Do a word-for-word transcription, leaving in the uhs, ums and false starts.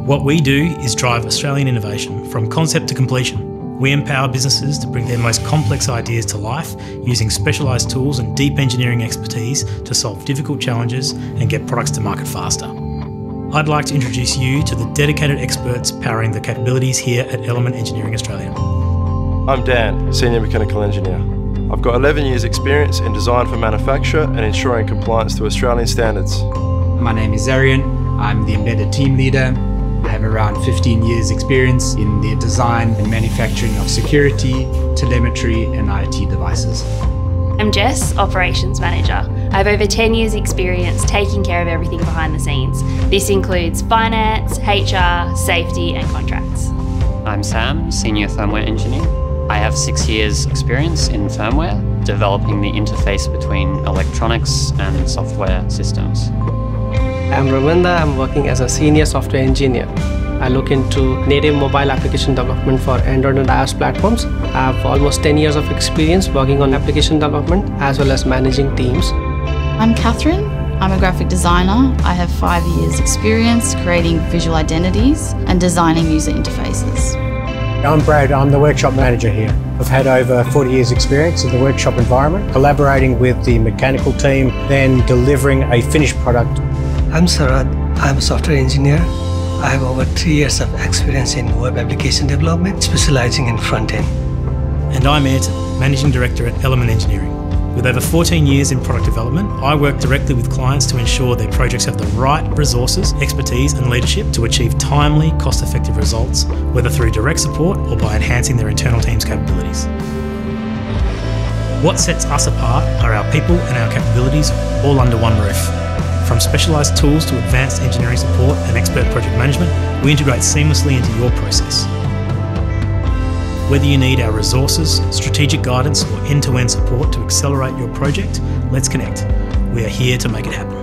What we do is drive Australian innovation from concept to completion. We empower businesses to bring their most complex ideas to life using specialised tools and deep engineering expertise to solve difficult challenges and get products to market faster. I'd like to introduce you to the dedicated experts powering the capabilities here at Element Engineering Australia. I'm Dan, Senior Mechanical Engineer. I've got eleven years experience in design for manufacture and ensuring compliance to Australian standards. My name is Xarion. I'm the embedded team leader. I have around fifteen years experience in the design and manufacturing of security, telemetry and I T devices. I'm Jess, Operations Manager. I have over ten years experience taking care of everything behind the scenes. This includes finance, H R, safety and contracts. I'm Sam, Senior Firmware Engineer. I have six years experience in firmware, developing the interface between electronics and software systems. I'm Ravinder. I'm working as a Senior Software Engineer. I look into native mobile application development for Android and iOS platforms. I have almost ten years of experience working on application development as well as managing teams. I'm Kathryn. I'm a graphic designer. I have five years experience creating visual identities and designing user interfaces. I'm Brad. I'm the workshop manager here. I've had over forty years experience in the workshop environment, collaborating with the mechanical team, then delivering a finished product. I'm Sarad. I'm a software engineer. I have over three years of experience in web application development, specializing in front end. And I'm Ayrton, Managing Director at Element Engineering. With over fourteen years in product development, I work directly with clients to ensure their projects have the right resources, expertise and leadership to achieve timely, cost-effective results, whether through direct support or by enhancing their internal team's capabilities. What sets us apart are our people and our capabilities all under one roof. From specialised tools to advanced engineering support and expert project management, we integrate seamlessly into your process. Whether you need our resources, strategic guidance or end-to-end support to accelerate your project, let's connect. We are here to make it happen.